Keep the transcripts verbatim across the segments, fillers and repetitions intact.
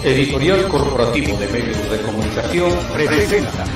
Editorial Corporativo de Medios de Comunicación presenta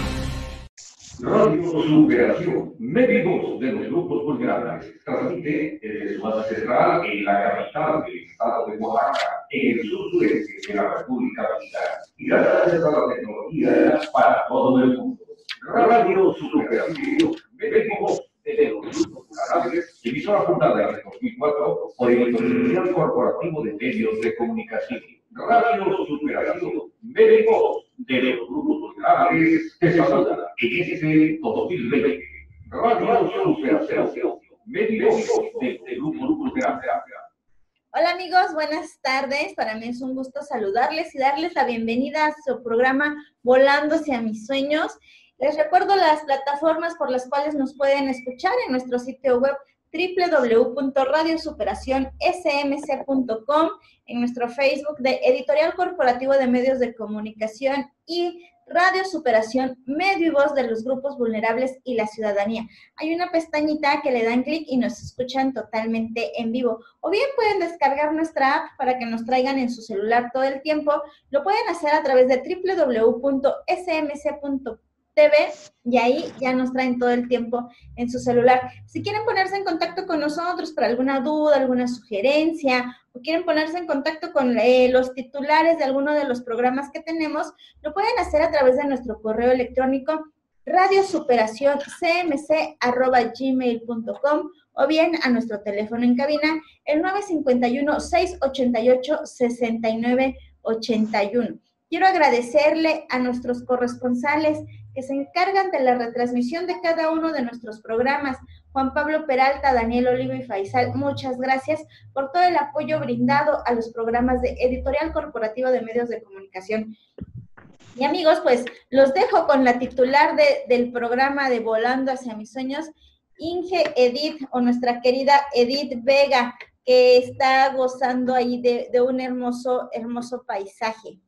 Radio Superación, médicos de los grupos vulnerables. Transmite desde su base central en la capital del estado de Oaxaca, en el sur-sureste de la República Mexicana. Y gracias a la tecnología para todo el mundo. Radio Superación, médicos de los grupos vulnerables, emisora fundada en el dos mil cuatro por el Editorial Corporativo de Medios de Comunicación. Radio Superación, médicos de los grupos vulnerables, te saluda en este dos mil veinte. Radio Superación, médicos de los grupos vulnerables. Hola amigos, buenas tardes. Para mí es un gusto saludarles y darles la bienvenida a su programa Volando hacia mis sueños. Les recuerdo las plataformas por las cuales nos pueden escuchar en nuestro sitio web doble u doble u doble u punto radio superación s m c punto com, en nuestro Facebook de Editorial Corporativo de Medios de Comunicación y Radio Superación, medio y voz de los grupos vulnerables y la ciudadanía. Hay una pestañita que le dan clic y nos escuchan totalmente en vivo. O bien pueden descargar nuestra app para que nos traigan en su celular todo el tiempo. Lo pueden hacer a través de doble u doble u doble u punto s m c punto com T V y ahí ya nos traen todo el tiempo en su celular. Si quieren ponerse en contacto con nosotros para alguna duda, alguna sugerencia, o quieren ponerse en contacto con eh, los titulares de alguno de los programas que tenemos, lo pueden hacer a través de nuestro correo electrónico radiosuperación c m c arroba gmail punto com o bien a nuestro teléfono en cabina, el nueve cinco uno, seis ocho ocho, seis nueve ocho uno. Quiero agradecerle a nuestros corresponsales que se encargan de la retransmisión de cada uno de nuestros programas. Juan Pablo Peralta, Daniel Olivo y Faisal, muchas gracias por todo el apoyo brindado a los programas de Editorial Corporativo de Medios de Comunicación. Y amigos, pues los dejo con la titular de, del programa de Volando hacia mis sueños, Inge Edith, o nuestra querida Edith Vega, que está gozando ahí de, de un hermoso, hermoso paisaje.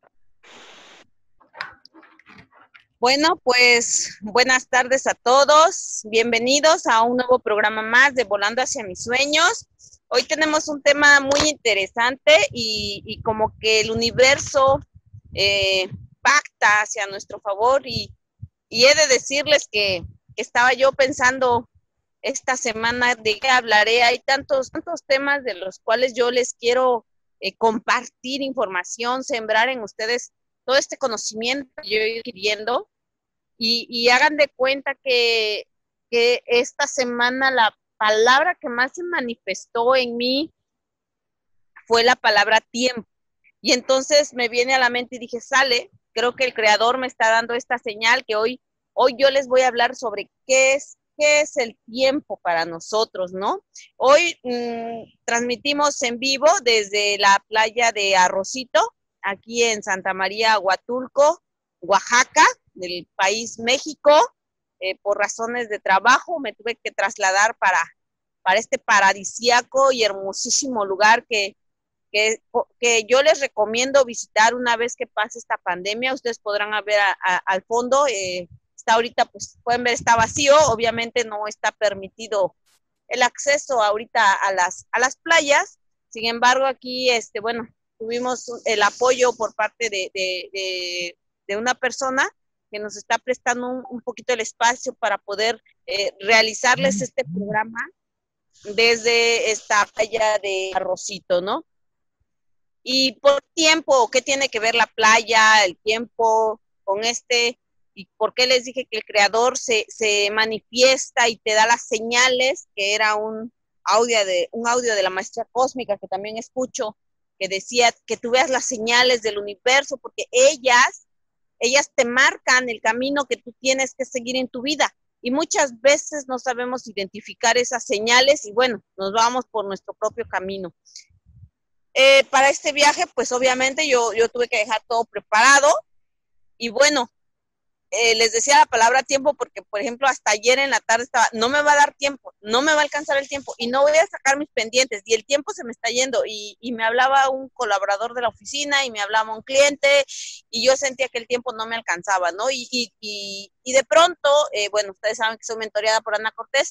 Bueno, pues buenas tardes a todos, bienvenidos a un nuevo programa más de Volando hacia mis sueños. Hoy tenemos un tema muy interesante y, y como que el universo eh, pacta hacia nuestro favor y, y he de decirles que, que estaba yo pensando esta semana de qué hablaré. Hay tantos, tantos temas de los cuales yo les quiero eh, compartir información, sembrar en ustedes todo este conocimiento que yo he ido adquiriendo y, y hagan de cuenta que, que esta semana la palabra que más se manifestó en mí fue la palabra tiempo. Y entonces me viene a la mente y dije, sale, creo que el Creador me está dando esta señal que hoy, hoy yo les voy a hablar sobre qué es, qué es el tiempo para nosotros, ¿no? Hoy mmm, transmitimos en vivo desde la playa de Arrocito, aquí en Santa María, Huatulco, Oaxaca, del país México. Eh, por razones de trabajo me tuve que trasladar para, para este paradisíaco y hermosísimo lugar que, que, que yo les recomiendo visitar una vez que pase esta pandemia. Ustedes podrán ver a, a, al fondo, eh, está ahorita, pues pueden ver, está vacío, obviamente no está permitido el acceso ahorita a las, a las playas. Sin embargo, aquí, este, bueno, tuvimos el apoyo por parte de, de, de, de una persona que nos está prestando un, un poquito el espacio para poder eh, realizarles este programa desde esta playa de Arrocito, ¿no? Y por tiempo, ¿qué tiene que ver la playa, el tiempo con este? ¿Y por qué les dije que el Creador se, se manifiesta y te da las señales? Que era un audio, de, un audio de la maestra cósmica que también escucho, que decía que tú veas las señales del universo, porque ellas, ellas te marcan el camino que tú tienes que seguir en tu vida. Y muchas veces no sabemos identificar esas señales y bueno, nos vamos por nuestro propio camino. Eh, para este viaje, pues obviamente yo, yo tuve que dejar todo preparado y bueno, Eh, les decía la palabra tiempo porque, por ejemplo, hasta ayer en la tarde estaba, no me va a dar tiempo, no me va a alcanzar el tiempo y no voy a sacar mis pendientes y el tiempo se me está yendo y, y me hablaba un colaborador de la oficina y me hablaba un cliente y yo sentía que el tiempo no me alcanzaba, ¿no? Y, y, y, y de pronto, eh, bueno, ustedes saben que soy mentoreada por Ana Cortés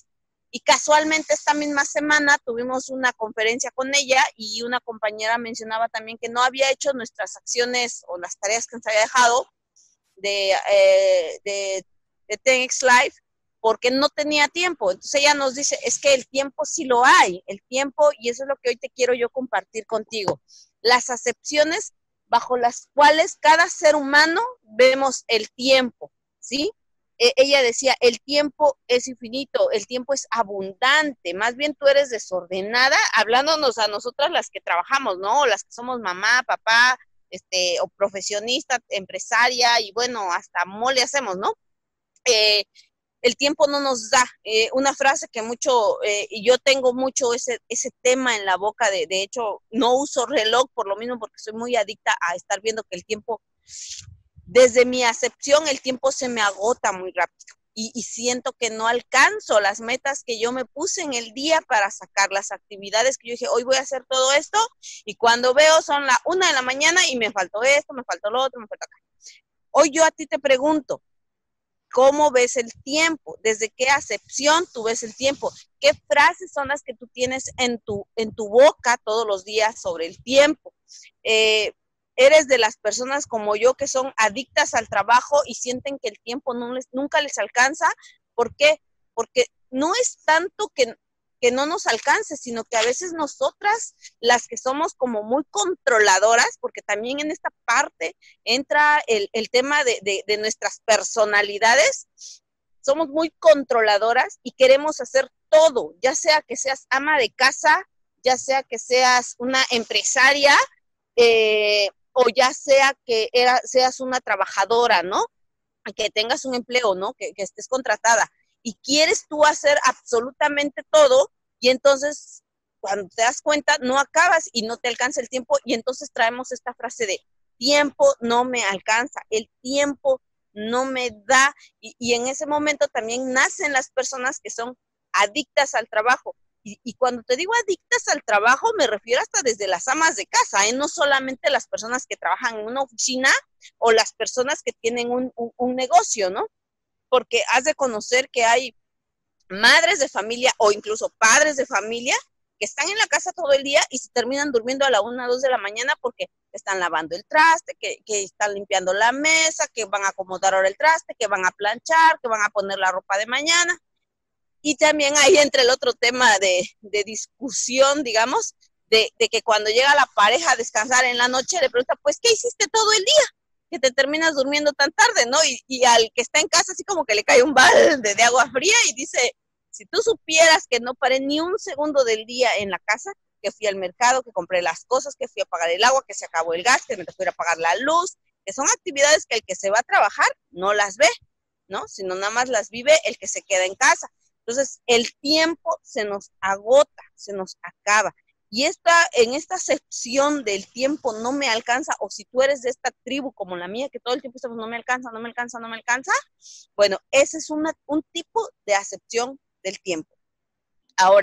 Y casualmente esta misma semana tuvimos una conferencia con ella y una compañera mencionaba también que no había hecho nuestras acciones o las tareas que nos había dejado de, eh, de, de T E D X Live porque no tenía tiempo. Entonces ella nos dice, es que el tiempo sí lo hay, el tiempo, y eso es lo que hoy te quiero yo compartir contigo. Las acepciones bajo las cuales cada ser humano vemos el tiempo, ¿sí? Eh, ella decía, el tiempo es infinito, el tiempo es abundante, más bien tú eres desordenada, hablándonos a nosotras las que trabajamos, ¿no? Las que somos mamá, papá, este, o profesionista, empresaria, y bueno, hasta mole hacemos, ¿no? Eh, el tiempo no nos da, eh, una frase que mucho, eh, y yo tengo mucho ese, ese tema en la boca, de, de hecho, no uso reloj por lo mismo, porque soy muy adicta a estar viendo que el tiempo, desde mi acepción, el tiempo se me agota muy rápido, y, y siento que no alcanzo las metas que yo me puse en el día para sacar las actividades que yo dije, hoy voy a hacer todo esto, y cuando veo son la una de la mañana, y me faltó esto, me faltó lo otro, me faltó acá. Hoy yo a ti te pregunto, ¿cómo ves el tiempo? ¿Desde qué acepción tú ves el tiempo? ¿Qué frases son las que tú tienes en tu, en tu boca todos los días sobre el tiempo? Eh, ¿Eres de las personas como yo que son adictas al trabajo y sienten que el tiempo no les, nunca les alcanza? ¿Por qué? Porque no es tanto que, que no nos alcance, sino que a veces nosotras, las que somos como muy controladoras, porque también en esta parte entra el, el tema de, de, de nuestras personalidades, somos muy controladoras y queremos hacer todo, ya sea que seas ama de casa, ya sea que seas una empresaria, eh, o ya sea que era, seas una trabajadora, ¿no? Que tengas un empleo, ¿no? Que, que estés contratada. Y quieres tú hacer absolutamente todo, y entonces cuando te das cuenta no acabas y no te alcanza el tiempo, y entonces traemos esta frase de tiempo no me alcanza, el tiempo no me da, y, y en ese momento también nacen las personas que son adictas al trabajo. Y, y cuando te digo adictas al trabajo, me refiero hasta desde las amas de casa, ¿eh? No solamente las personas que trabajan en una oficina o las personas que tienen un, un, un negocio, ¿no? Porque has de conocer que hay madres de familia o incluso padres de familia que están en la casa todo el día y se terminan durmiendo a la una, dos de la mañana porque están lavando el traste, que, que están limpiando la mesa, que van a acomodar ahora el traste, que van a planchar, que van a poner la ropa de mañana. Y también ahí entra el otro tema de, de discusión, digamos, de, de que cuando llega la pareja a descansar en la noche, le pregunta, pues, ¿qué hiciste todo el día? Que te terminas durmiendo tan tarde, ¿no? Y, y al que está en casa así como que le cae un balde de agua fría y dice, si tú supieras que no paré ni un segundo del día en la casa, que fui al mercado, que compré las cosas, que fui a pagar el agua, que se acabó el gas, que me fui a pagar la luz, que son actividades que el que se va a trabajar no las ve, ¿no? Sino nada más las vive el que se queda en casa. Entonces, el tiempo se nos agota, se nos acaba. Y esta, en esta acepción del tiempo no me alcanza, o si tú eres de esta tribu como la mía, que todo el tiempo estamos, no me alcanza, no me alcanza, no me alcanza, bueno, ese es una, un tipo de acepción del tiempo. Ahora,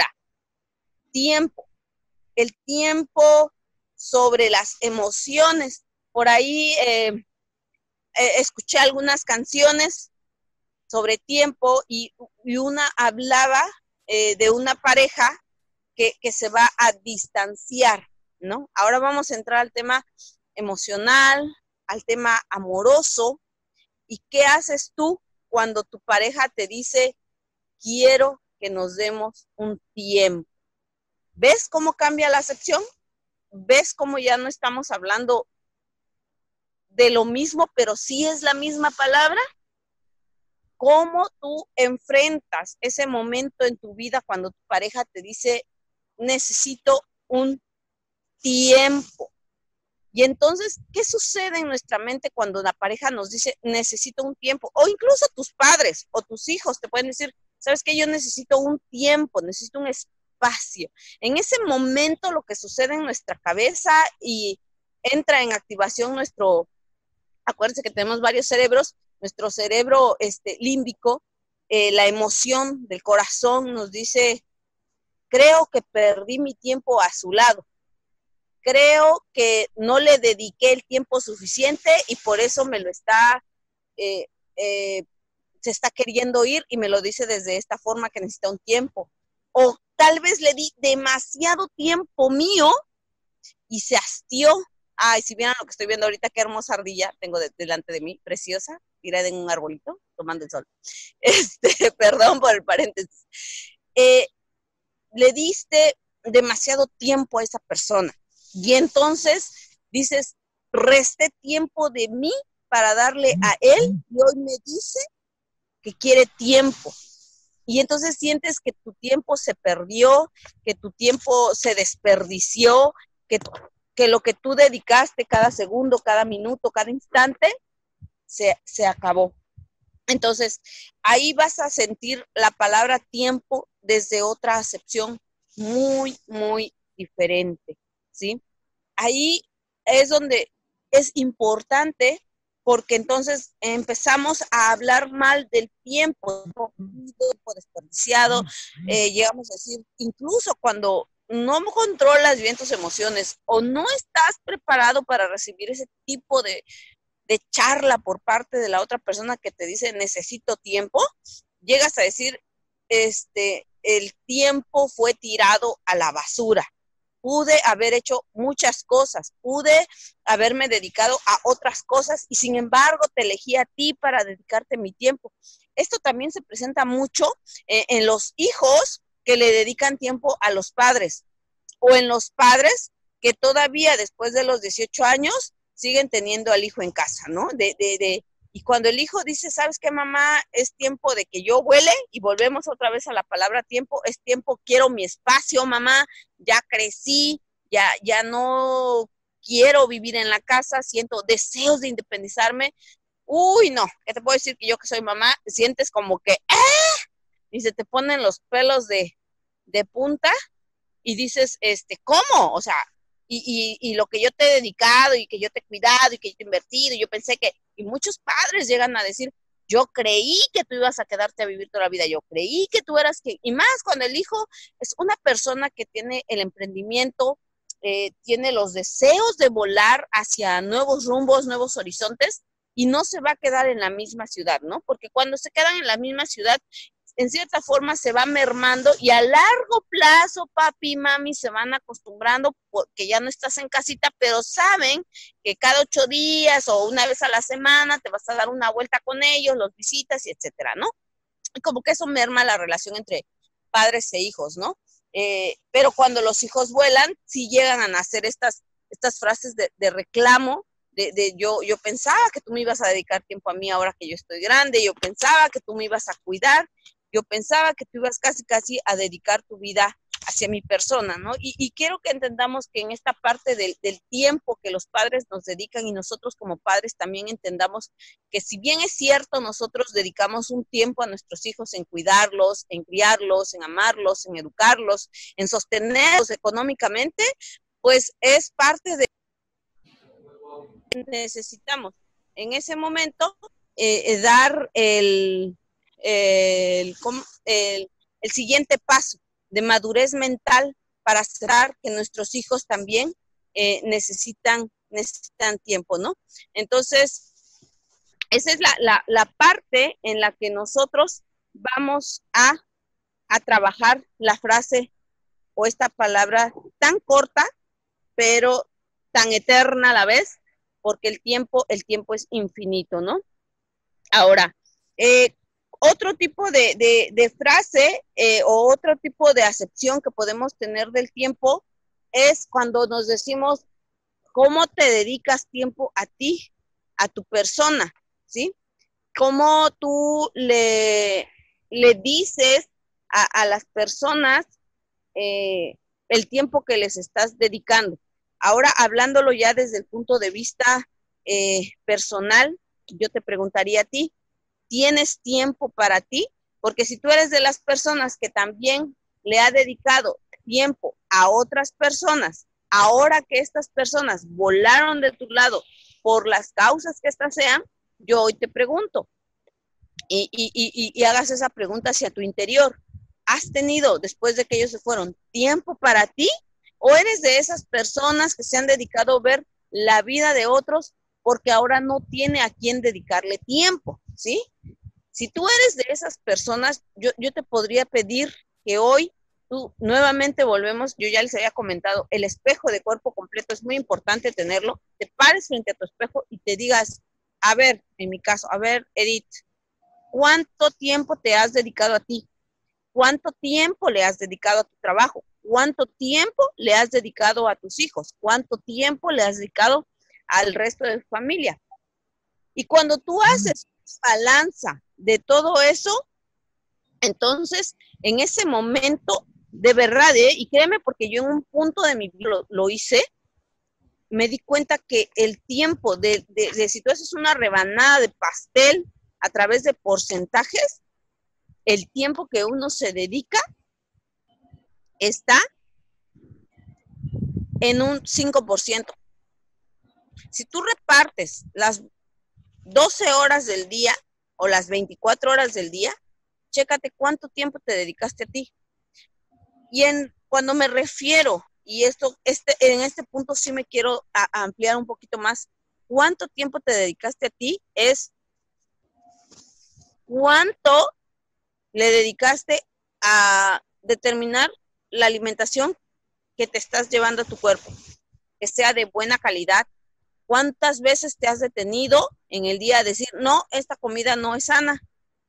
tiempo, el tiempo sobre las emociones. Por ahí eh, eh, escuché algunas canciones sobre tiempo y, y una hablaba eh, de una pareja que, que se va a distanciar, ¿no? Ahora vamos a entrar al tema emocional, al tema amoroso. ¿Y qué haces tú cuando tu pareja te dice, quiero que nos demos un tiempo? ¿Ves cómo cambia la acepción? ¿Ves cómo ya no estamos hablando de lo mismo, pero sí es la misma palabra? ¿Cómo tú enfrentas ese momento en tu vida cuando tu pareja te dice, necesito un tiempo? Y entonces, ¿qué sucede en nuestra mente cuando la pareja nos dice, necesito un tiempo? O incluso tus padres o tus hijos te pueden decir, ¿sabes qué? Yo necesito un tiempo, necesito un espacio. En ese momento lo que sucede en nuestra cabeza y entra en activación nuestro, acuérdense que tenemos varios cerebros, nuestro cerebro este, límbico, eh, la emoción del corazón nos dice, creo que perdí mi tiempo a su lado, creo que no le dediqué el tiempo suficiente y por eso me lo está, eh, eh, se está queriendo ir y me lo dice desde esta forma que necesita un tiempo. o tal vez le di demasiado tiempo mío y se hastió. Ay, si vieran lo que estoy viendo ahorita, qué hermosa ardilla tengo de, delante de mí, preciosa, tirada en un arbolito, tomando el sol. Este, perdón por el paréntesis. Eh, le diste demasiado tiempo a esa persona y entonces dices, resté tiempo de mí para darle a él y hoy me dice que quiere tiempo. Y entonces sientes que tu tiempo se perdió, que tu tiempo se desperdició, que, que lo que tú dedicaste cada segundo, cada minuto, cada instante, se, se acabó. Entonces, ahí vas a sentir la palabra tiempo desde otra acepción muy, muy diferente, ¿sí? Ahí es donde es importante porque entonces empezamos a hablar mal del tiempo, tiempo desperdiciado, eh, llegamos a decir, incluso cuando no controlas bien tus emociones o no estás preparado para recibir ese tipo de, de charla por parte de la otra persona que te dice necesito tiempo, llegas a decir, este, el tiempo fue tirado a la basura. Pude haber hecho muchas cosas, pude haberme dedicado a otras cosas y sin embargo te elegí a ti para dedicarte mi tiempo. Esto también se presenta mucho eh, en los hijos que le dedican tiempo a los padres o en los padres que todavía después de los dieciocho años siguen teniendo al hijo en casa, ¿no? De, de, de, y cuando el hijo dice, ¿sabes qué, mamá? Es tiempo de que yo vuele, y volvemos otra vez a la palabra tiempo, es tiempo, quiero mi espacio, mamá, ya crecí, ya, ya no quiero vivir en la casa, siento deseos de independizarme. Uy, no, ¿qué te puedo decir? Que yo que soy mamá, te sientes como que, ¡ah! Y se te ponen los pelos de, de punta, y dices, este, ¿cómo? O sea, Y, y, y lo que yo te he dedicado y que yo te he cuidado y que yo te he invertido, y yo pensé que, y muchos padres llegan a decir, yo creí que tú ibas a quedarte a vivir toda la vida, yo creí que tú eras que, y más cuando el hijo es una persona que tiene el emprendimiento, eh, tiene los deseos de volar hacia nuevos rumbos, nuevos horizontes, y no se va a quedar en la misma ciudad, ¿no? Porque cuando se quedan en la misma ciudad, en cierta forma se va mermando y a largo plazo papi y mami se van acostumbrando porque ya no estás en casita, pero saben que cada ocho días o una vez a la semana te vas a dar una vuelta con ellos, los visitas y etcétera, ¿no? Y como que eso merma la relación entre padres e hijos, ¿no? Eh, pero cuando los hijos vuelan, sí llegan a nacer estas, estas frases de, de reclamo, de, de yo, yo pensaba que tú me ibas a dedicar tiempo a mí ahora que yo estoy grande, yo pensaba que tú me ibas a cuidar, yo pensaba que tú ibas casi casi a dedicar tu vida hacia mi persona, ¿no? Y, y quiero que entendamos que en esta parte del, del tiempo que los padres nos dedican y nosotros como padres también entendamos que si bien es cierto, nosotros dedicamos un tiempo a nuestros hijos en cuidarlos, en criarlos, en amarlos, en educarlos, en sostenerlos económicamente, pues es parte de necesitamos en ese momento eh, dar el El, el, el siguiente paso de madurez mental para aceptar que nuestros hijos también eh, necesitan, necesitan tiempo, ¿no? Entonces, esa es la, la, la parte en la que nosotros vamos a, a trabajar la frase o esta palabra tan corta, pero tan eterna a la vez, porque el tiempo, el tiempo es infinito, ¿no? Ahora, eh, otro tipo de, de, de frase eh, o otro tipo de acepción que podemos tener del tiempo es cuando nos decimos cómo te dedicas tiempo a ti, a tu persona, ¿sí? Cómo tú le, le dices a, a las personas eh, el tiempo que les estás dedicando. Ahora, hablándolo ya desde el punto de vista eh, personal, yo te preguntaría a ti, ¿tienes tiempo para ti? Porque si tú eres de las personas que también le ha dedicado tiempo a otras personas, ahora que estas personas volaron de tu lado por las causas que estas sean, yo hoy te pregunto, y, y, y, y hagas esa pregunta hacia tu interior, ¿has tenido, después de que ellos se fueron, tiempo para ti? ¿O eres de esas personas que se han dedicado a ver la vida de otros porque ahora no tiene a quién dedicarle tiempo, ¿sí? Si tú eres de esas personas, yo, yo te podría pedir que hoy tú nuevamente volvemos, yo ya les había comentado, el espejo de cuerpo completo es muy importante tenerlo, te pares frente a tu espejo y te digas, a ver, en mi caso, a ver, Edith, ¿cuánto tiempo te has dedicado a ti? ¿Cuánto tiempo le has dedicado a tu trabajo? ¿Cuánto tiempo le has dedicado a tus hijos? ¿Cuánto tiempo le has dedicado al resto de tu familia? Y cuando tú haces balanza de todo eso, entonces, en ese momento, de verdad, ¿eh? Y créeme, porque yo en un punto de mi vida lo, lo hice, me di cuenta que el tiempo de, de, de si tú haces una rebanada de pastel a través de porcentajes, el tiempo que uno se dedica está en un cinco por ciento. Si tú repartes las doce horas del día o las veinticuatro horas del día, chécate cuánto tiempo te dedicaste a ti. Y en, cuando me refiero, y esto, este, en este punto sí me quiero a, a ampliar un poquito más, cuánto tiempo te dedicaste a ti es cuánto le dedicaste a determinar la alimentación que te estás llevando a tu cuerpo, que sea de buena calidad. ¿Cuántas veces te has detenido en el día a decir, no, esta comida no es sana?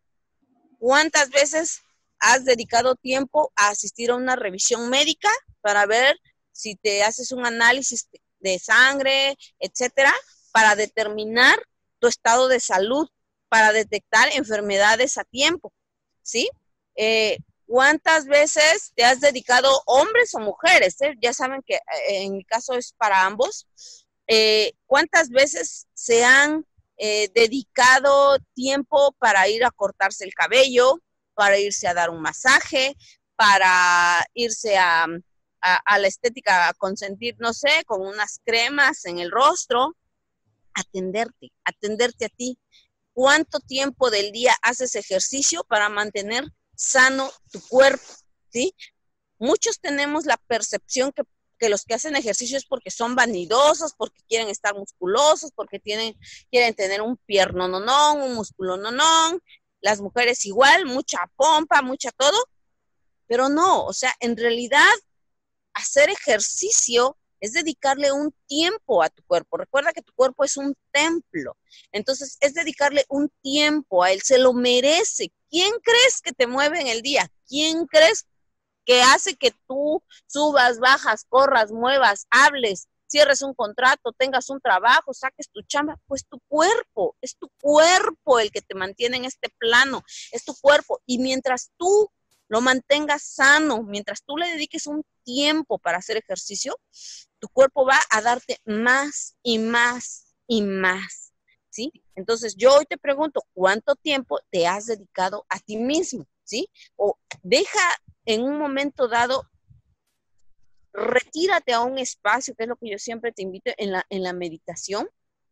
¿Cuántas veces has dedicado tiempo a asistir a una revisión médica para ver si te haces un análisis de sangre, etcétera, para determinar tu estado de salud, para detectar enfermedades a tiempo, ¿sí? Eh, ¿Cuántas veces te has dedicado, hombres o mujeres? ¿eh? Ya saben que eh, en mi caso es para ambos. Eh, ¿Cuántas veces se han eh, dedicado tiempo para ir a cortarse el cabello, para irse a dar un masaje, para irse a, a, a la estética a consentir, no sé, con unas cremas en el rostro? Atenderte, atenderte a ti. ¿Cuánto tiempo del día haces ejercicio para mantener sano tu cuerpo? ¿Sí? Muchos tenemos la percepción que, que los que hacen ejercicio es porque son vanidosos, porque quieren estar musculosos, porque tienen, quieren tener un pierno no, no, un músculo no, no. Las mujeres igual, mucha pompa, mucha todo, pero no, o sea, en realidad hacer ejercicio es dedicarle un tiempo a tu cuerpo. Recuerda que tu cuerpo es un templo. Entonces, es dedicarle un tiempo a él. Se lo merece. ¿Quién crees que te mueve en el día? ¿Quién crees que hace que tú subas, bajas, corras, muevas, hables, cierres un contrato, tengas un trabajo, saques tu chamba? Pues tu cuerpo. Es tu cuerpo el que te mantiene en este plano. Es tu cuerpo. Y mientras tú lo mantengas sano, mientras tú le dediques un tiempo para hacer ejercicio, tu cuerpo va a darte más y más y más, ¿sí? Entonces, yo hoy te pregunto, ¿cuánto tiempo te has dedicado a ti mismo, ¿sí? O deja en un momento dado, retírate a un espacio, que es lo que yo siempre te invito en la, en la meditación,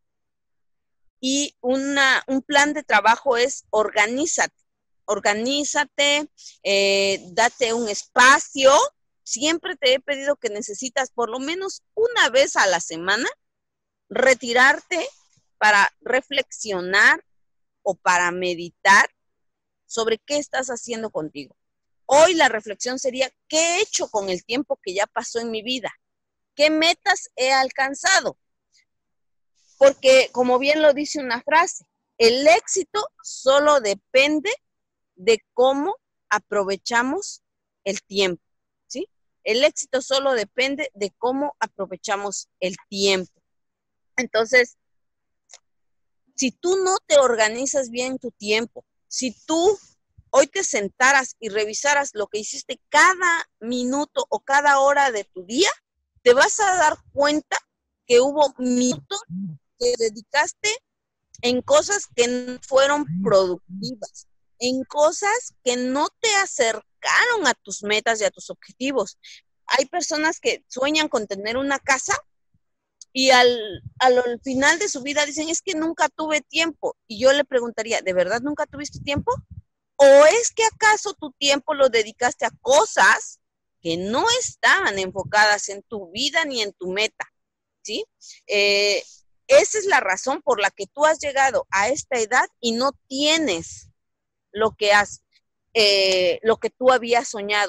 y una, un plan de trabajo es organízate. Organízate, eh, date un espacio. Siempre te he pedido que necesitas por lo menos una vez a la semana retirarte para reflexionar o para meditar sobre qué estás haciendo contigo. Hoy la reflexión sería, ¿qué he hecho con el tiempo que ya pasó en mi vida? ¿Qué metas he alcanzado? Porque, como bien lo dice una frase, el éxito solo depende de cómo aprovechamos el tiempo, ¿sí? El éxito solo depende de cómo aprovechamos el tiempo. Entonces, si tú no te organizas bien tu tiempo, si tú hoy te sentaras y revisaras lo que hiciste cada minuto o cada hora de tu día, te vas a dar cuenta que hubo minutos que dedicaste en cosas que no fueron productivas, en cosas que no te acercaron a tus metas y a tus objetivos. Hay personas que sueñan con tener una casa y al, al, al final de su vida dicen, es que nunca tuve tiempo. Y yo le preguntaría, ¿de verdad nunca tuviste tiempo? ¿O es que acaso tu tiempo lo dedicaste a cosas que no estaban enfocadas en tu vida ni en tu meta? ¿Sí? Eh, esa es la razón por la que tú has llegado a esta edad y no tienes lo que has, eh, lo que tú habías soñado.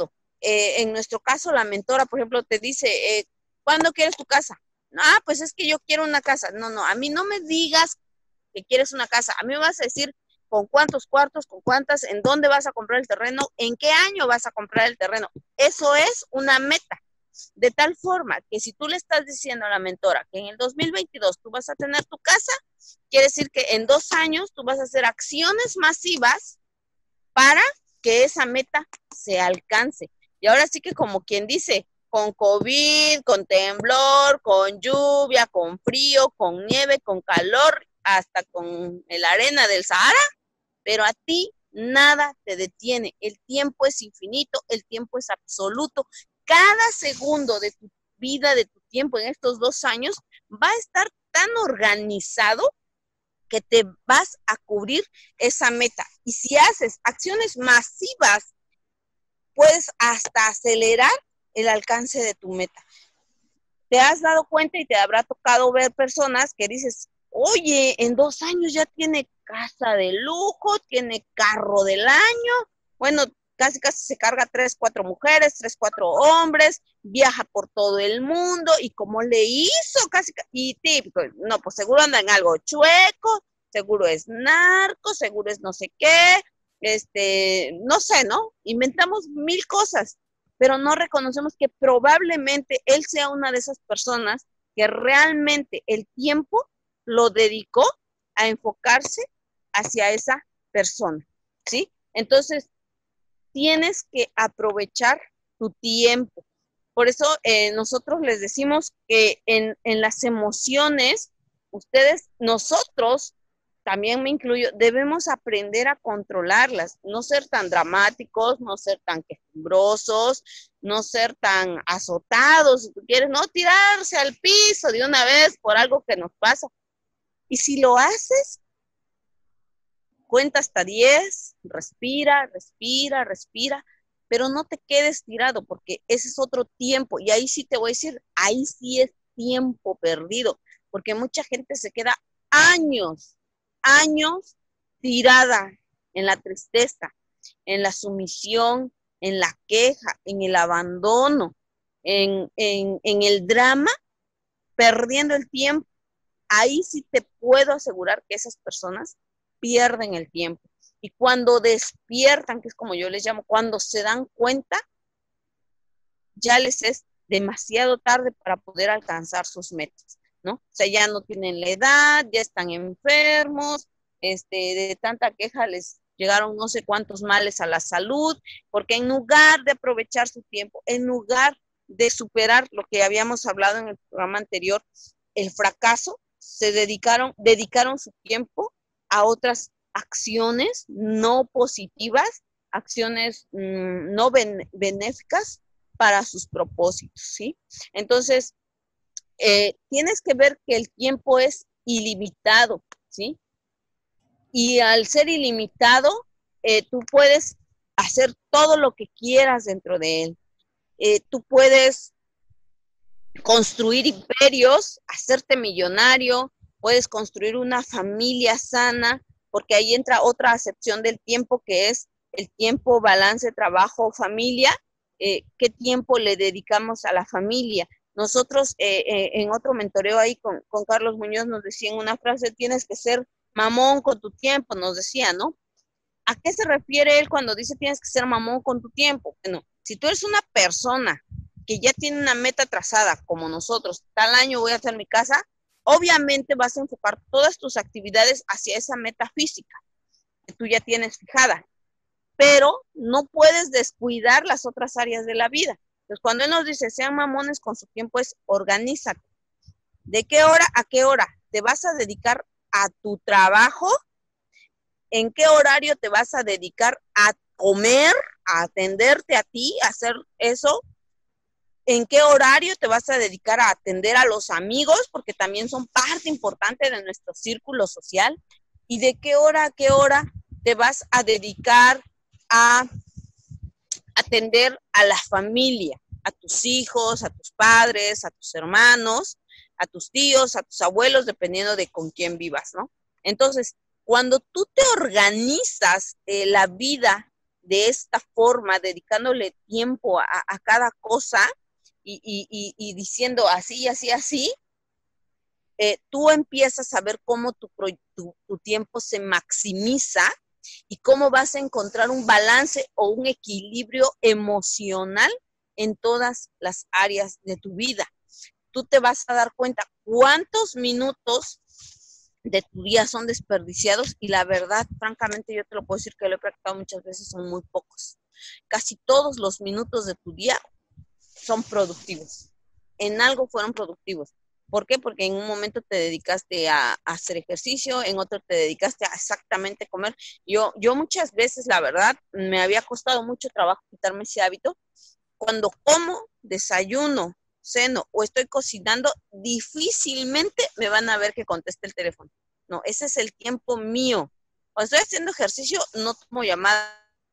eh, en nuestro caso, la mentora, por ejemplo, te dice, eh, ¿cuándo quieres tu casa? Ah, pues es que yo quiero una casa. No, no, a mí no me digas que quieres una casa. A mí me vas a decir con cuántos cuartos, con cuántas, en dónde vas a comprar el terreno, en qué año vas a comprar el terreno. Eso es una meta. De tal forma que si tú le estás diciendo a la mentora que en el dos mil veintidós tú vas a tener tu casa, quiere decir que en dos años tú vas a hacer acciones masivas para que esa meta se alcance. Y ahora sí que como quien dice, con COVID, con temblor, con lluvia, con frío, con nieve, con calor, hasta con la arena del Sahara, pero a ti nada te detiene. El tiempo es infinito, el tiempo es absoluto. Cada segundo de tu vida, de tu tiempo en estos dos años, va a estar tan organizado que te vas a cubrir esa meta. Y si haces acciones masivas, puedes hasta acelerar el alcance de tu meta. Te has dado cuenta y te habrá tocado ver personas que dices, oye, en dos años ya tiene casa de lujo, tiene carro del año, bueno, casi casi se carga tres, cuatro mujeres, tres, cuatro hombres, viaja por todo el mundo, y como le hizo casi, y típico, no, pues seguro anda en algo chueco, seguro es narco, seguro es no sé qué, este, no sé, ¿no? Inventamos mil cosas, pero no reconocemos que probablemente él sea una de esas personas que realmente el tiempo lo dedicó a enfocarse hacia esa persona, ¿sí? Entonces, tienes que aprovechar tu tiempo. Por eso eh, nosotros les decimos que en, en las emociones, ustedes, nosotros, también me incluyo, debemos aprender a controlarlas, no ser tan dramáticos, no ser tan quejumbrosos, no ser tan azotados, si tú quieres, no tirarse al piso de una vez por algo que nos pasa. Y si lo haces, cuenta hasta diez, respira, respira, respira, pero no te quedes tirado, porque ese es otro tiempo. Y ahí sí te voy a decir, ahí sí es tiempo perdido, porque mucha gente se queda años, años tirada en la tristeza, en la sumisión, en la queja, en el abandono, en, en, en el drama, perdiendo el tiempo. Ahí sí te puedo asegurar que esas personas pierden el tiempo. Y cuando despiertan, que es como yo les llamo, cuando se dan cuenta, ya les es demasiado tarde para poder alcanzar sus metas, ¿no? O sea, ya no tienen la edad, ya están enfermos, este, de tanta queja les llegaron no sé cuántos males a la salud, porque en lugar de aprovechar su tiempo, en lugar de superar lo que habíamos hablado en el programa anterior, el fracaso, se dedicaron, dedicaron su tiempo a otras acciones no positivas, acciones mmm, no ben, benéficas para sus propósitos, ¿sí? Entonces, eh, tienes que ver que el tiempo es ilimitado, ¿sí? Y al ser ilimitado, eh, tú puedes hacer todo lo que quieras dentro de él. Eh, tú puedes construir imperios, hacerte millonario, puedes construir una familia sana, porque ahí entra otra acepción del tiempo, que es el tiempo, balance, trabajo, familia. Eh, ¿Qué tiempo le dedicamos a la familia? Nosotros eh, eh, en otro mentoreo ahí con, con Carlos Muñoz nos decían una frase, tienes que ser mamón con tu tiempo, nos decía, ¿no? ¿A qué se refiere él cuando dice tienes que ser mamón con tu tiempo? Bueno, si tú eres una persona que ya tiene una meta trazada, como nosotros, tal año voy a hacer mi casa, obviamente vas a enfocar todas tus actividades hacia esa meta física que tú ya tienes fijada, pero no puedes descuidar las otras áreas de la vida. Entonces, cuando él nos dice, sean mamones con su tiempo, es organízate. ¿De qué hora a qué hora te vas a dedicar a tu trabajo? ¿En qué horario te vas a dedicar a comer, a atenderte a ti, a hacer eso? ¿En qué horario te vas a dedicar a atender a los amigos? Porque también son parte importante de nuestro círculo social. ¿Y de qué hora a qué hora te vas a dedicar a atender a la familia, a tus hijos, a tus padres, a tus hermanos, a tus tíos, a tus abuelos, dependiendo de con quién vivas, ¿no? Entonces, cuando tú te organizas eh, la vida de esta forma, dedicándole tiempo a, a cada cosa y, y, y, y diciendo así, así, así, eh, tú empiezas a ver cómo tu, tu, tu tiempo se maximiza y cómo vas a encontrar un balance o un equilibrio emocional en todas las áreas de tu vida. Tú te vas a dar cuenta cuántos minutos de tu día son desperdiciados y la verdad, francamente, yo te lo puedo decir que lo he practicado muchas veces, son muy pocos. Casi todos los minutos de tu día son productivos. En algo fueron productivos. ¿Por qué? Porque en un momento te dedicaste a, a hacer ejercicio, en otro te dedicaste a exactamente comer. Yo, yo muchas veces, la verdad, me había costado mucho trabajo quitarme ese hábito. Cuando como, desayuno, ceno o estoy cocinando, difícilmente me van a ver que conteste el teléfono. No, ese es el tiempo mío. Cuando estoy haciendo ejercicio, no tomo llamadas.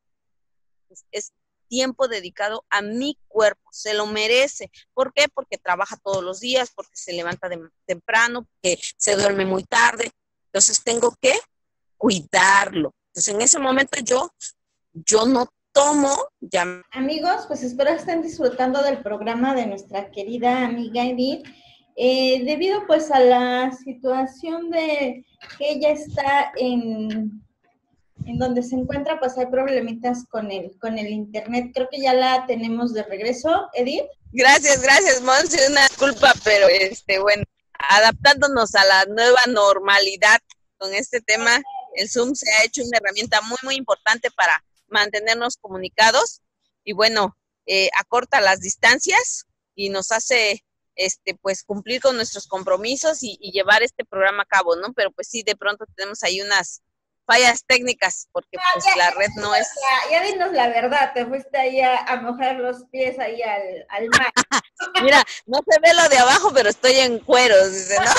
Es tiempo dedicado a mi cuerpo, se lo merece. ¿Por qué? Porque trabaja todos los días, porque se levanta de, temprano, porque se duerme muy tarde. Entonces tengo que cuidarlo. Entonces en ese momento yo, yo no tomo ya. Amigos, pues espero estén disfrutando del programa de nuestra querida amiga Edith. Eh, debido pues a la situación de que ella está en... en donde se encuentra, pues hay problemitas con el, con el internet. Creo que ya la tenemos de regreso, Edith. Gracias, gracias, Monse, una disculpa, pero este, bueno, adaptándonos a la nueva normalidad con este tema, el Zoom se ha hecho una herramienta muy, muy importante para mantenernos comunicados y bueno, eh, acorta las distancias y nos hace este, pues cumplir con nuestros compromisos y, y llevar este programa a cabo, ¿no? Pero pues sí, de pronto tenemos ahí unas fallas técnicas, porque pues ya, la red no es... Ya, ya dinos la verdad, te fuiste ahí a, a mojar los pies ahí al, al mar. Mira, no se ve lo de abajo, pero estoy en cueros, dice, ¿no?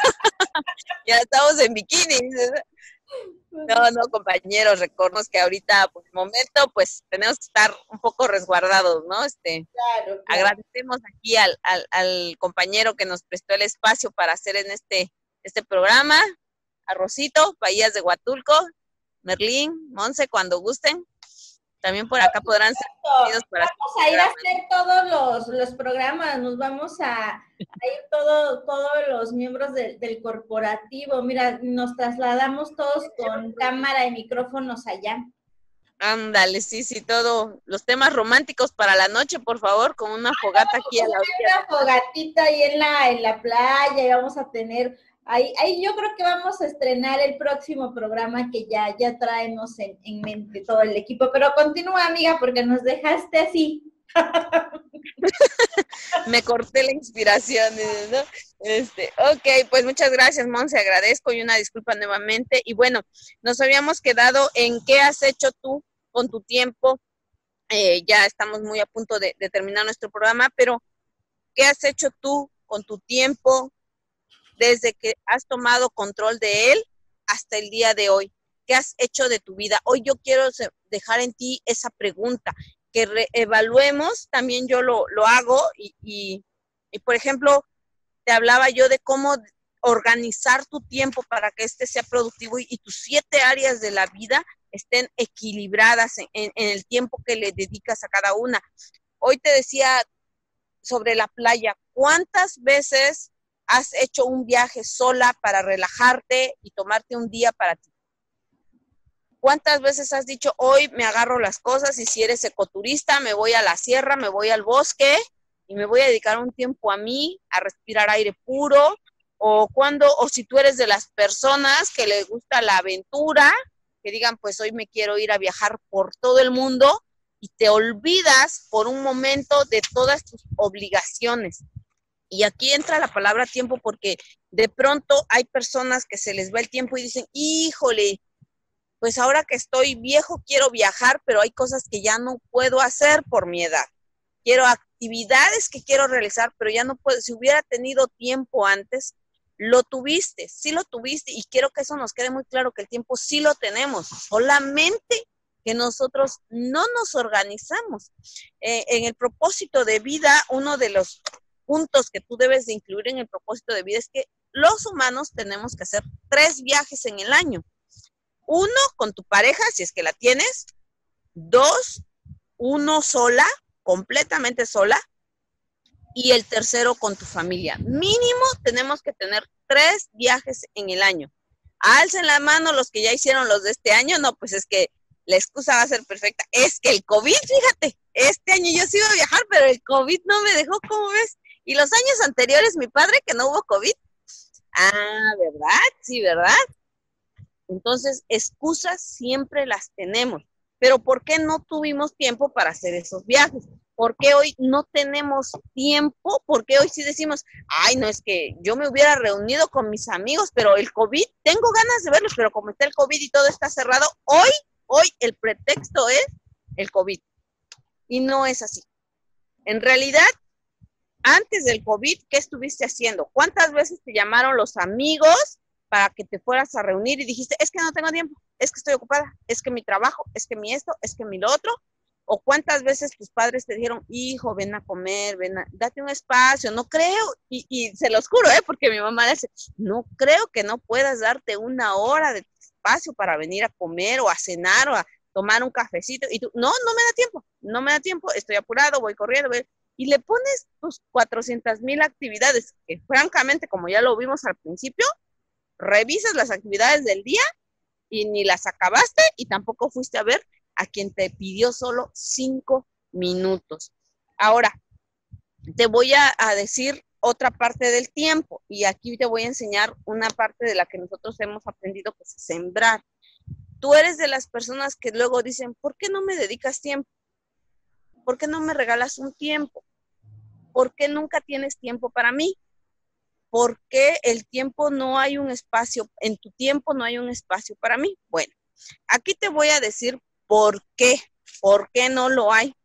Ya estamos en bikini, dice, ¿no? No, no, compañeros, recordemos que ahorita, por el momento, pues, tenemos que estar un poco resguardados, ¿no? Este, claro, claro. Agradecemos aquí al, al, al compañero que nos prestó el espacio para hacer en este, este programa, a Rosito, Bahías de Huatulco, Merlín, Monse, cuando gusten. También por acá podrán ser bienvenidos para vamos a ir a hacer todos los, los programas, nos vamos a, a ir todo, todos los miembros de, del corporativo. Mira, nos trasladamos todos con cámara y micrófonos allá. Ándale, sí, sí, todo. Los temas románticos para la noche, por favor, con una fogata ah, aquí a la orilla. Una fogatita ahí en la, en la playa y vamos a tener... Ahí, ahí yo creo que vamos a estrenar el próximo programa que ya, ya traemos en, en mente todo el equipo. Pero continúa, amiga, porque nos dejaste así. Me corté la inspiración, ¿no? Este, ok, pues muchas gracias, Monse, agradezco y una disculpa nuevamente. Y bueno, nos habíamos quedado en qué has hecho tú con tu tiempo. Eh, ya estamos muy a punto de, de terminar nuestro programa, pero ¿qué has hecho tú con tu tiempo desde que has tomado control de él hasta el día de hoy? ¿Qué has hecho de tu vida? Hoy yo quiero dejar en ti esa pregunta, que reevaluemos, también yo lo, lo hago y, y, y, por ejemplo, te hablaba yo de cómo organizar tu tiempo para que este sea productivo y, y tus siete áreas de la vida estén equilibradas en, en, en el tiempo que le dedicas a cada una. Hoy te decía sobre la playa, ¿cuántas veces has hecho un viaje sola para relajarte y tomarte un día para ti? ¿Cuántas veces has dicho, hoy me agarro las cosas y si eres ecoturista, me voy a la sierra, me voy al bosque y me voy a dedicar un tiempo a mí, a respirar aire puro? O cuando, o si tú eres de las personas que les gusta la aventura, que digan, pues hoy me quiero ir a viajar por todo el mundo y te olvidas por un momento de todas tus obligaciones. Y aquí entra la palabra tiempo porque de pronto hay personas que se les va el tiempo y dicen, híjole, pues ahora que estoy viejo quiero viajar, pero hay cosas que ya no puedo hacer por mi edad. Quiero actividades que quiero realizar, pero ya no puedo. Si hubiera tenido tiempo antes, lo tuviste, sí lo tuviste. Y quiero que eso nos quede muy claro, que el tiempo sí lo tenemos, solamente que nosotros no nos organizamos. Eh, en el propósito de vida, uno de los puntos que tú debes de incluir en el propósito de vida es que los humanos tenemos que hacer tres viajes en el año. Uno con tu pareja, si es que la tienes, dos, uno sola, completamente sola, y el tercero con tu familia. Mínimo tenemos que tener tres viajes en el año. Alcen la mano los que ya hicieron los de este año. No, pues es que la excusa va a ser perfecta. Es que el COVID, fíjate, este año yo sí iba a viajar, pero el COVID no me dejó, ¿cómo ves? Y los años anteriores, mi padre, que no hubo COVID. Ah, ¿verdad? Sí, ¿verdad? Entonces, excusas siempre las tenemos. Pero ¿por qué no tuvimos tiempo para hacer esos viajes? ¿Por qué hoy no tenemos tiempo? ¿Por qué hoy sí decimos, ay, no, es que yo me hubiera reunido con mis amigos, pero el COVID, tengo ganas de verlos, pero como está el COVID y todo está cerrado, hoy, hoy el pretexto es el COVID. Y no es así. En realidad, antes del COVID, ¿qué estuviste haciendo? ¿Cuántas veces te llamaron los amigos para que te fueras a reunir y dijiste, es que no tengo tiempo, es que estoy ocupada, es que mi trabajo, es que mi esto, es que mi lo otro? ¿O cuántas veces tus padres te dijeron, hijo, ven a comer, ven a, date un espacio? No creo, y, y se los juro, ¿eh? Porque mi mamá dice, no creo que no puedas darte una hora de espacio para venir a comer o a cenar o a tomar un cafecito. Y tú, no, no me da tiempo, no me da tiempo, estoy apurado, voy corriendo, voy. Y le pones tus cuatrocientas mil actividades, que francamente, como ya lo vimos al principio, revisas las actividades del día y ni las acabaste y tampoco fuiste a ver a quien te pidió solo cinco minutos. Ahora, te voy a, a decir otra parte del tiempo y aquí te voy a enseñar una parte de la que nosotros hemos aprendido, que es sembrar. Tú eres de las personas que luego dicen, ¿por qué no me dedicas tiempo? ¿Por qué no me regalas un tiempo? ¿Por qué nunca tienes tiempo para mí? ¿Por qué el tiempo no hay un espacio, en tu tiempo no hay un espacio para mí? Bueno, aquí te voy a decir por qué, por qué no lo hay.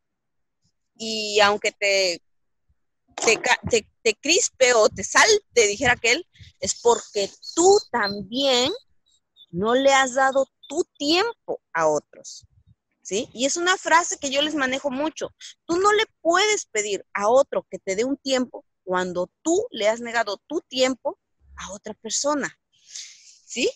Y aunque te, te, te, te crispe o te salte, dijera aquel, es porque tú también no le has dado tu tiempo a otros, ¿sí? Y es una frase que yo les manejo mucho. Tú no le puedes pedir a otro que te dé un tiempo cuando tú le has negado tu tiempo a otra persona, ¿sí?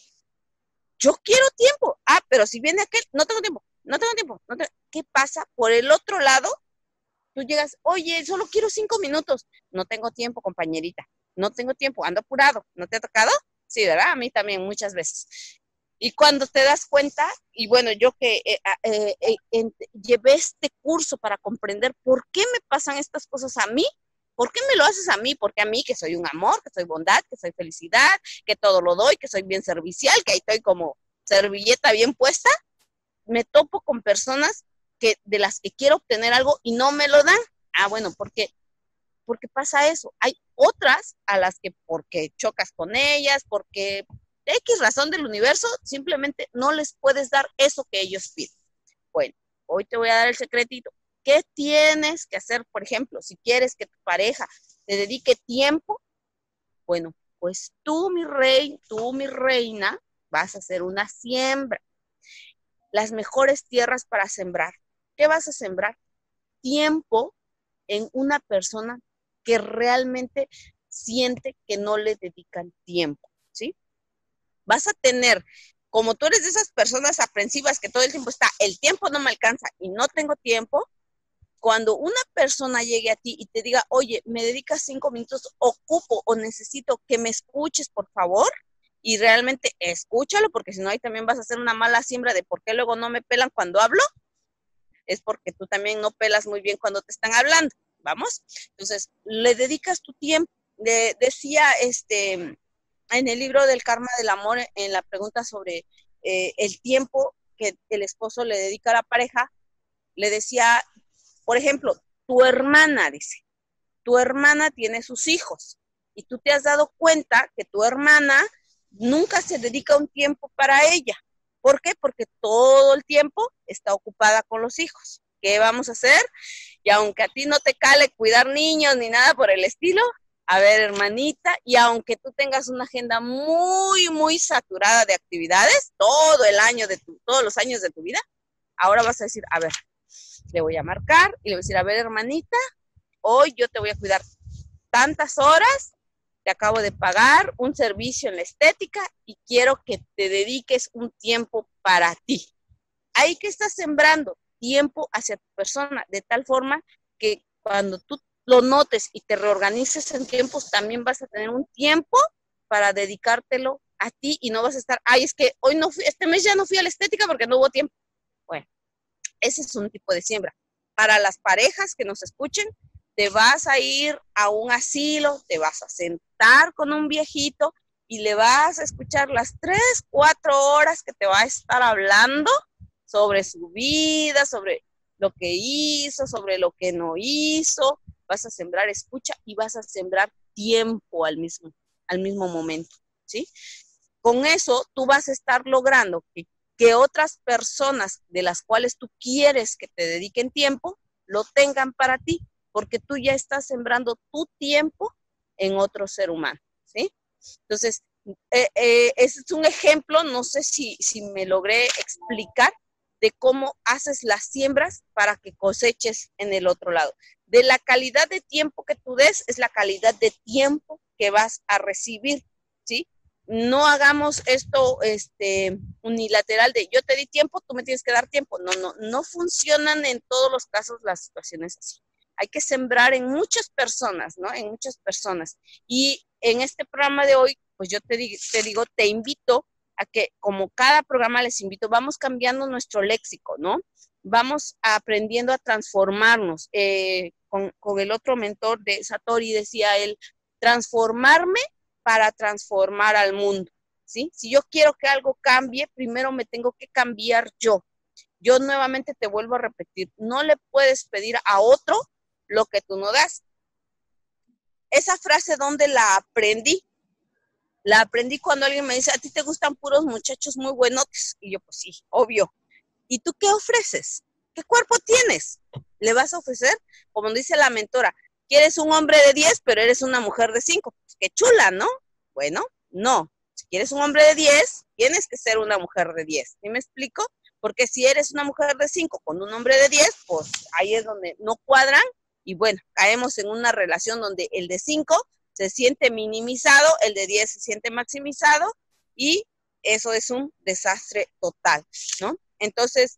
Yo quiero tiempo. Ah, pero si viene aquel, no tengo tiempo, no tengo tiempo. No tengo... ¿Qué pasa? Por el otro lado, tú llegas, oye, solo quiero cinco minutos. No tengo tiempo, compañerita. No tengo tiempo, ando apurado. ¿No te ha tocado? Sí, ¿verdad? A mí también muchas veces. Y cuando te das cuenta, y bueno, yo que eh, eh, eh, eh, llevé este curso para comprender por qué me pasan estas cosas a mí. ¿Por qué me lo haces a mí? Porque a mí, que soy un amor, que soy bondad, que soy felicidad, que todo lo doy, que soy bien servicial, que ahí estoy como servilleta bien puesta, me topo con personas que, de las que quiero obtener algo y no me lo dan. Ah, bueno, ¿por qué? Porque pasa eso. Hay otras a las que porque chocas con ellas, porque de X razón del universo, simplemente no les puedes dar eso que ellos piden. Bueno, hoy te voy a dar el secretito. ¿Qué tienes que hacer, por ejemplo, si quieres que tu pareja te dedique tiempo? Bueno, pues tú, mi rey, tú, mi reina, vas a hacer una siembra. Las mejores tierras para sembrar. ¿Qué vas a sembrar? Tiempo en una persona que realmente siente que no le dedican tiempo, ¿sí? Vas a tener, como tú eres de esas personas aprensivas que todo el tiempo está, el tiempo no me alcanza y no tengo tiempo. Cuando una persona llegue a ti y te diga, oye, me dedicas cinco minutos, ocupo o necesito que me escuches, por favor, y realmente escúchalo, porque si no, ahí también vas a hacer una mala siembra de por qué luego no me pelan cuando hablo. Es porque tú también no pelas muy bien cuando te están hablando. ¿Vamos? Entonces, le dedicas tu tiempo. Le decía este, en el libro del Karma del Amor, en la pregunta sobre eh, el tiempo que el esposo le dedica a la pareja, le decía, por ejemplo, tu hermana, dice, tu hermana tiene sus hijos y tú te has dado cuenta que tu hermana nunca se dedica un tiempo para ella. ¿Por qué? Porque todo el tiempo está ocupada con los hijos. ¿Qué vamos a hacer? Y aunque a ti no te cale cuidar niños ni nada por el estilo, a ver, hermanita, y aunque tú tengas una agenda muy, muy saturada de actividades, todo el año de tu, todos los años de tu vida, ahora vas a decir, a ver, le voy a marcar y le voy a decir, a ver, hermanita, hoy yo te voy a cuidar tantas horas, te acabo de pagar un servicio en la estética y quiero que te dediques un tiempo para ti. Ahí que estás sembrando tiempo hacia tu persona, de tal forma que cuando tú lo notes y te reorganices en tiempos, también vas a tener un tiempo para dedicártelo a ti y no vas a estar, ay, es que hoy no fui, este mes ya no fui a la estética porque no hubo tiempo. Bueno, ese es un tipo de siembra. Para las parejas que nos escuchen, te vas a ir a un asilo, te vas a sentar con un viejito y le vas a escuchar las tres, cuatro horas que te va a estar hablando sobre su vida, sobre lo que hizo, sobre lo que no hizo. Vas a sembrar escucha y vas a sembrar tiempo al mismo, al mismo momento, ¿sí? Con eso tú vas a estar logrando que, que otras personas de las cuales tú quieres que te dediquen tiempo, lo tengan para ti, porque tú ya estás sembrando tu tiempo en otro ser humano, ¿sí? Entonces, eh, eh, ese es un ejemplo, no sé si, si me logré explicar de cómo haces las siembras para que coseches en el otro lado. De la calidad de tiempo que tú des, es la calidad de tiempo que vas a recibir, ¿sí? No hagamos esto este, unilateral de yo te di tiempo, tú me tienes que dar tiempo. No, no, no funcionan en todos los casos las situaciones así. Hay que sembrar en muchas personas, ¿no? En muchas personas. Y en este programa de hoy, pues yo te, digo, te digo, te invito a que, como cada programa les invito, vamos cambiando nuestro léxico, ¿no? Vamos aprendiendo a transformarnos. Eh, con, con el otro mentor de Satori decía él, transformarme para transformar al mundo, ¿sí? Si yo quiero que algo cambie, primero me tengo que cambiar yo. Yo nuevamente te vuelvo a repetir, no le puedes pedir a otro lo que tú no das. Esa frase, ¿dónde la aprendí? La aprendí cuando alguien me dice, a ti te gustan puros muchachos muy buenos, y yo, pues sí, obvio. ¿Y tú qué ofreces? ¿Qué cuerpo tienes? ¿Le vas a ofrecer? Como dice la mentora, ¿quieres un hombre de diez, pero eres una mujer de cinco? Pues qué chula, ¿no? Bueno, no. Si quieres un hombre de diez, tienes que ser una mujer de diez. ¿Sí me explico? Porque si eres una mujer de cinco con un hombre de diez, pues ahí es donde no cuadran y bueno, caemos en una relación donde el de cinco se siente minimizado, el de diez se siente maximizado y eso es un desastre total, ¿no? Entonces,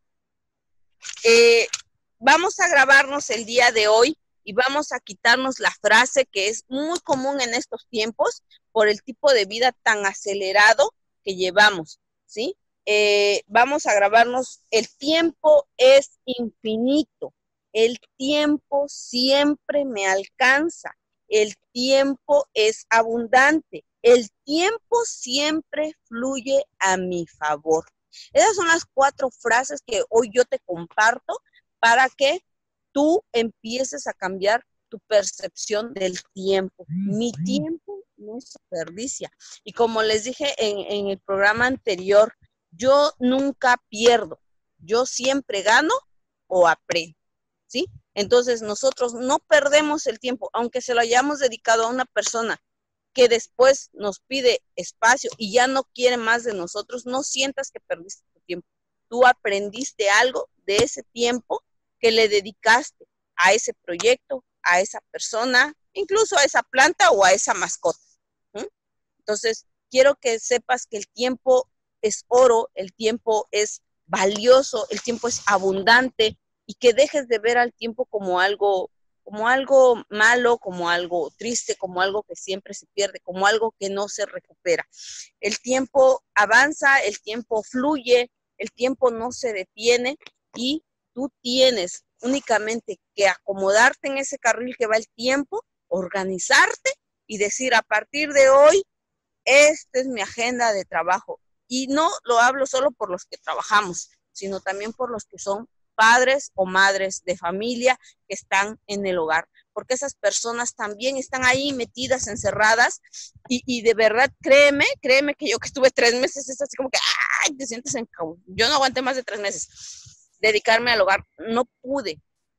eh, vamos a grabarnos el día de hoy y vamos a quitarnos la frase que es muy común en estos tiempos por el tipo de vida tan acelerado que llevamos, ¿sí? Eh, vamos a grabarnos, el tiempo es infinito, el tiempo siempre me alcanza, el tiempo es abundante, el tiempo siempre fluye a mi favor. Esas son las cuatro frases que hoy yo te comparto para que tú empieces a cambiar tu percepción del tiempo. Mi tiempo no se desperdicia. Y como les dije en, en el programa anterior, yo nunca pierdo, yo siempre gano o aprendo, ¿sí? Entonces nosotros no perdemos el tiempo, aunque se lo hayamos dedicado a una persona que después nos pide espacio y ya no quiere más de nosotros, no sientas que perdiste tu tiempo. Tú aprendiste algo de ese tiempo que le dedicaste a ese proyecto, a esa persona, incluso a esa planta o a esa mascota. ¿Mm? Entonces, quiero que sepas que el tiempo es oro, el tiempo es valioso, el tiempo es abundante y que dejes de ver al tiempo como algo como algo malo, como algo triste, como algo que siempre se pierde, como algo que no se recupera. El tiempo avanza, el tiempo fluye, el tiempo no se detiene y tú tienes únicamente que acomodarte en ese carril que va el tiempo, organizarte y decir a partir de hoy, esta es mi agenda de trabajo. Y no lo hablo solo por los que trabajamos, sino también por los que son padres o madres de familia que están en el hogar, porque esas personas también están ahí metidas, encerradas, y, y de verdad, créeme, créeme que yo que estuve tres meses, es así como que, ¡ay!, te sientes en caos. Yo no aguanté más de tres meses dedicarme al hogar, no pude,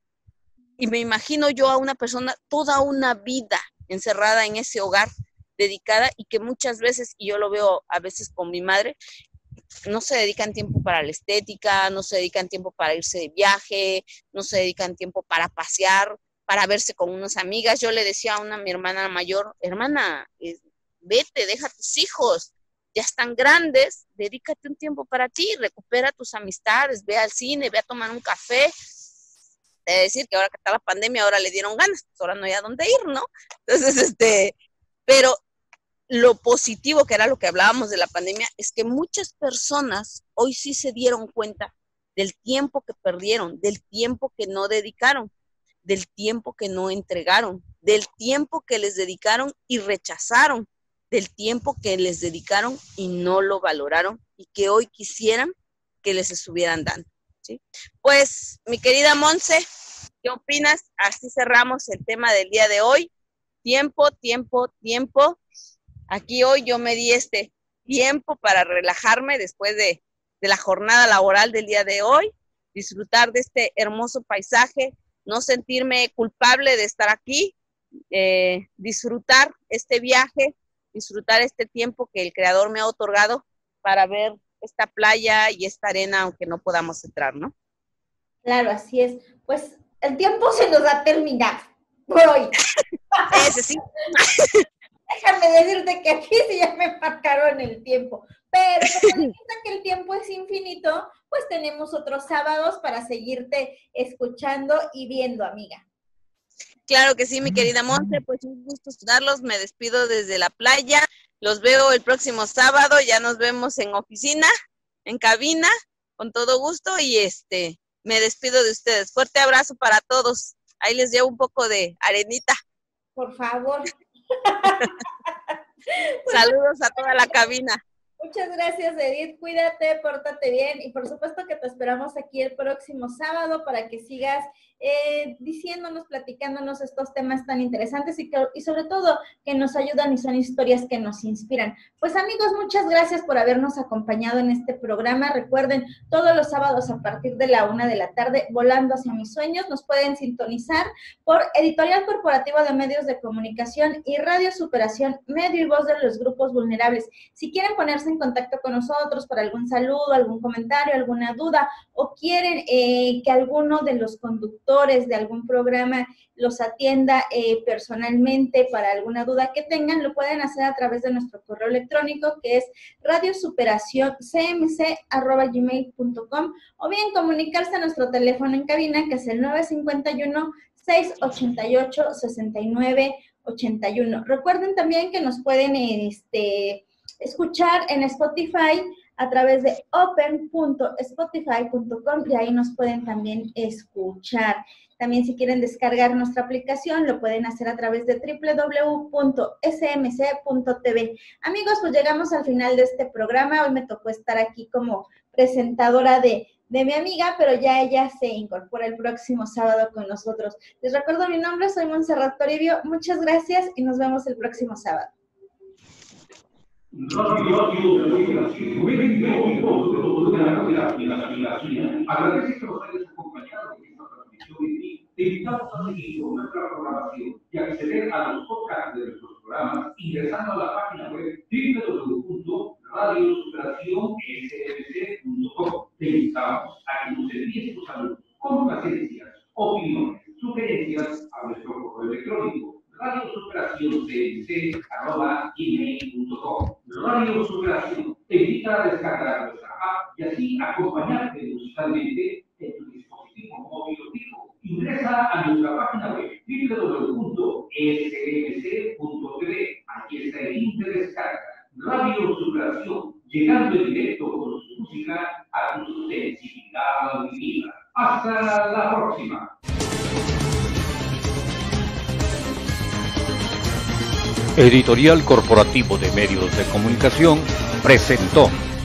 y me imagino yo a una persona toda una vida encerrada en ese hogar, dedicada, y que muchas veces, y yo lo veo a veces con mi madre, no se dedican tiempo para la estética, no se dedican tiempo para irse de viaje, no se dedican tiempo para pasear, para verse con unas amigas. Yo le decía a una, mi hermana mayor, hermana, eh, vete, deja a tus hijos, ya están grandes, dedícate un tiempo para ti, recupera tus amistades, ve al cine, ve a tomar un café. Es decir, que ahora que está la pandemia, ahora le dieron ganas, pues ahora no hay a dónde ir, ¿no? Entonces, este, pero lo positivo, que era lo que hablábamos de la pandemia, es que muchas personas hoy sí se dieron cuenta del tiempo que perdieron, del tiempo que no dedicaron, del tiempo que no entregaron, del tiempo que les dedicaron y rechazaron, del tiempo que les dedicaron y no lo valoraron y que hoy quisieran que les estuvieran dando, ¿sí? Pues, mi querida Monse, ¿qué opinas? Así cerramos el tema del día de hoy. Tiempo, tiempo, tiempo. Aquí hoy yo me di este tiempo para relajarme después de, de la jornada laboral del día de hoy, disfrutar de este hermoso paisaje, no sentirme culpable de estar aquí, eh, disfrutar este viaje, disfrutar este tiempo que el Creador me ha otorgado para ver esta playa y esta arena, aunque no podamos entrar, ¿no? Claro, así es. Pues el tiempo se nos va a terminar por hoy. Ese sí. Déjame decirte que aquí sí ya me marcaron el tiempo. Pero como dijiste que el tiempo es infinito, pues tenemos otros sábados para seguirte escuchando y viendo, amiga. Claro que sí, mi querida Monse, pues un gusto saludarlos, me despido desde la playa, los veo el próximo sábado, ya nos vemos en oficina, en cabina, con todo gusto, y este, me despido de ustedes. Fuerte abrazo para todos, ahí les llevo un poco de arenita. Por favor. Saludos a toda la cabina. Muchas gracias, Edith. Cuídate, pórtate bien y por supuesto que te esperamos aquí el próximo sábado para que sigas eh, diciéndonos, platicándonos estos temas tan interesantes y, que, y sobre todo que nos ayudan y son historias que nos inspiran. Pues amigos, muchas gracias por habernos acompañado en este programa. Recuerden, todos los sábados a partir de la una de la tarde, Volando hacia mis sueños, nos pueden sintonizar por Editorial Corporativa de Medios de Comunicación y Radio Superación, medio y voz de los grupos vulnerables. Si quieren ponerse en contacto con nosotros para algún saludo, algún comentario, alguna duda, o quieren eh, que alguno de los conductores de algún programa los atienda eh, personalmente para alguna duda que tengan, lo pueden hacer a través de nuestro correo electrónico que es radiosuperación c m c arroba gmail punto com o bien comunicarse a nuestro teléfono en cabina que es el nueve cinco uno, seis ocho ocho, seis nueve ocho uno. Recuerden también que nos pueden este, escuchar en Spotify a través de open punto spotify punto com y ahí nos pueden también escuchar. También si quieren descargar nuestra aplicación, lo pueden hacer a través de doble u doble u doble u punto s m c punto t v. Amigos, pues llegamos al final de este programa. Hoy me tocó estar aquí como presentadora de, de mi amiga, pero ya ella se incorpora el próximo sábado con nosotros. Les recuerdo mi nombre, soy Montserrat Toribio. Muchas gracias y nos vemos el próximo sábado. Agradece que nos hayas acompañado en esta transmisión y te invitamos a seguir con nuestra programación y acceder a los podcasts de nuestros programas ingresando a la página web doble u doble u doble u punto radio superación s m c punto com. Te invitamos a que nos envíes tus saludos, complacencias, opiniones, sugerencias a nuestro correo electrónico radio superación c m c arroba gmail punto com. Radio Superación te invita a descargar nuestra app y así acompañarte musicalmente en tu dispositivo móvil o fijo. Ingresa a nuestra página web doble u doble u doble u punto s m c punto t v. Aquí está el link de descarga. Radio Superación, llegando en directo con su música a tu sensibilidad auditiva. Hasta la próxima. Editorial Corporativo de Medios de Comunicación presentó